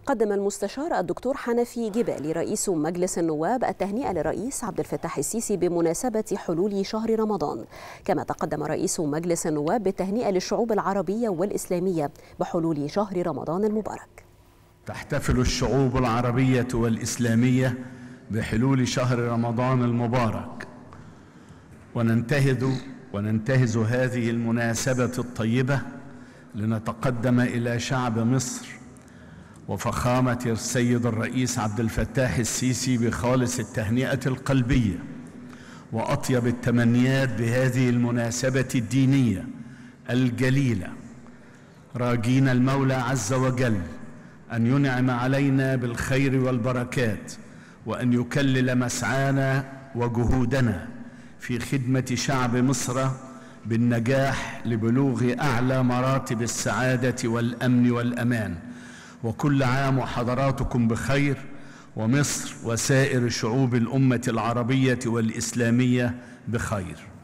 قدم المستشار الدكتور حنفي جبالي رئيس مجلس النواب التهنئة للرئيس عبد الفتاح السيسي بمناسبة حلول شهر رمضان، كما تقدم رئيس مجلس النواب بالتهنئة للشعوب العربية والإسلامية بحلول شهر رمضان المبارك. تحتفل الشعوب العربية والإسلامية بحلول شهر رمضان المبارك، وننتهز هذه المناسبة الطيبة لنتقدم إلى شعب مصر وفخامة السيد الرئيس عبد الفتاح السيسي بخالص التهنئة القلبية وأطيب التمنيات بهذه المناسبة الدينية الجليلة، راجين المولى عز وجل أن ينعم علينا بالخير والبركات، وأن يكلل مسعانا وجهودنا في خدمة شعب مصر بالنجاح لبلوغ أعلى مراتب السعادة والأمن والأمان. وكل عام وحضراتكم بخير، ومصر وسائر شعوب الأمة العربية والإسلامية بخير.